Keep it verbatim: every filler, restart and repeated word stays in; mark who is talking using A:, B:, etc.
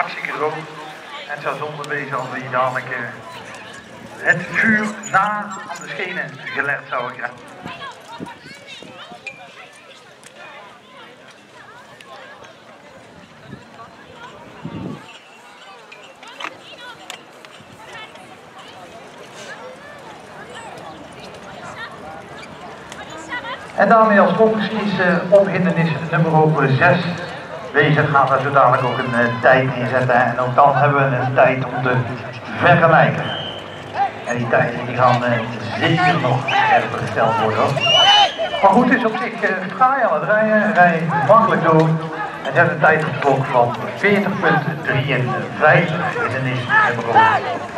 A: hartstikke droog. En het zou zonde wezen als we hier dadelijk uh, het vuur na aan de schenen gelegd zouden krijgen. En daarmee als volgende is uh, op hindernis nummer zes bezig. Gaan we zo dadelijk ook een uh, tijd inzetten. En ook dan hebben we een tijd om te vergelijken. En die tijden die gaan uh, zeker nog scherper gesteld worden. Hoor. Maar goed, het is op zich uh, ga je aan het rijden. Rij makkelijk door. En je hebt een tijd getrokken van veertig komma drieënvijftig hindernis nummer